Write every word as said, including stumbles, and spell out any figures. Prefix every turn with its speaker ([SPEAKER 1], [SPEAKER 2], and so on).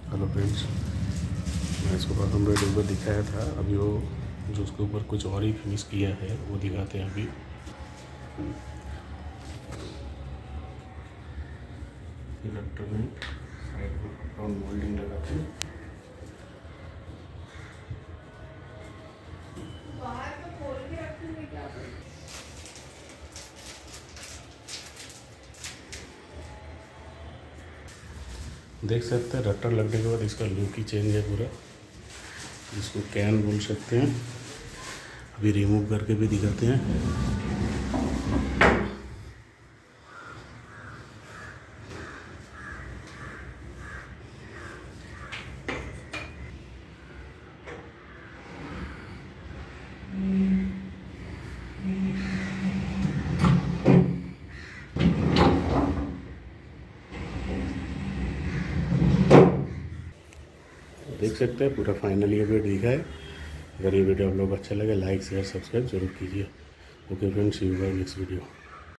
[SPEAKER 1] Hello friends, मैं इसको बहुत हंड्रेड ऊपर दिखाया था। अभी वो जो उसके ऊपर कुछ और ही फिनिश किया है वो दिखाते हैं। अभी रट्टर में साइड में राउंड मोल्डिंग लगाते हैं। देख सकते हैं रट्टर लगने के बाद इसका लुक ही चेंज है पूरा। इसको कैन बोल सकते हैं। अभी रिमूव करके भी दिखाते हैं। देख सकते हैं पूरा फाइनल ये वीडियो दिखा है। अगर ये वीडियो आप लोग अच्छा लगे लाइक शेयर सब्सक्राइब जरूर कीजिए। Okay friends, see you bye next video.